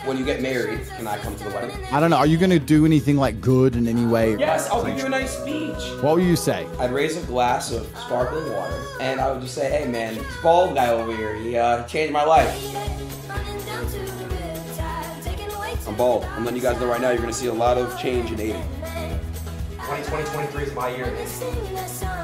when you get married, can I come to the wedding? I don't know. Are you going to do anything like good in any way? Yes, I'll give you a nice speech. What will you say? I'd raise a glass of sparkling water, and I would just say, hey man, this bald guy over here, he changed my life. I'm bald. I'm letting you guys know right now, you're going to see a lot of change in Adin. 2023 is my year.